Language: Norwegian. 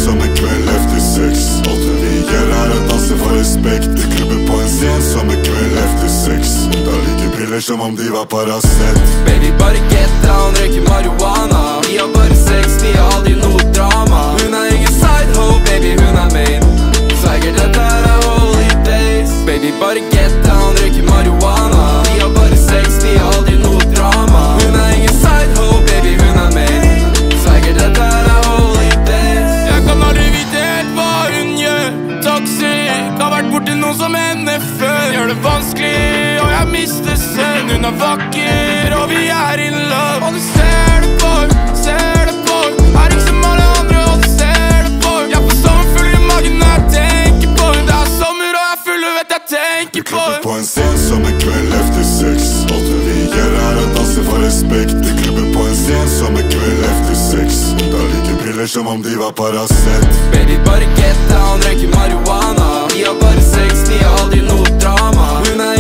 som en kveld efter 6. Alt vi gjør er å danse for respekt. Det klubber på en scen som en kveld efter 6. Da liker briller som om de var Paracet. Baby, bare get down, røyker marihuana. Vi har bare sex, vi har aldri noe drama. Hun er ingen sideho, baby, hun er main. Swagger, dette her er holy days. Baby, bare get down, røyker marihuana. Vi har bare sex, vi har aldri noe drama. Hun er ingen sideho, baby, hun er main. Swagger, dette her er holy days. Jeg kan aldri vite helt hva hun gjør. Toxic, har vært borti noen som henne før. Gjør det vanskelig, og jeg mister søvn. Hun er vakker, og vi er in love. Og du ser det på hun, ser det på hun. Er ikke som alle andre, og du ser det på hun. Jeg får sommerfugler i magen når jeg tenker på hun. Det er sommer, og jeg er full, og vet jeg tenker på hun. Det klubber på en scen som en kveld efter 6. Alt vi gjør er å danse for respekt. Det klubber på en scen som en kveld efter 6. Da liker briller som om de var Paracet. Baby, bare get down, røyker marihuana. Vi har bare sex, vi har aldri noe drama. Hun er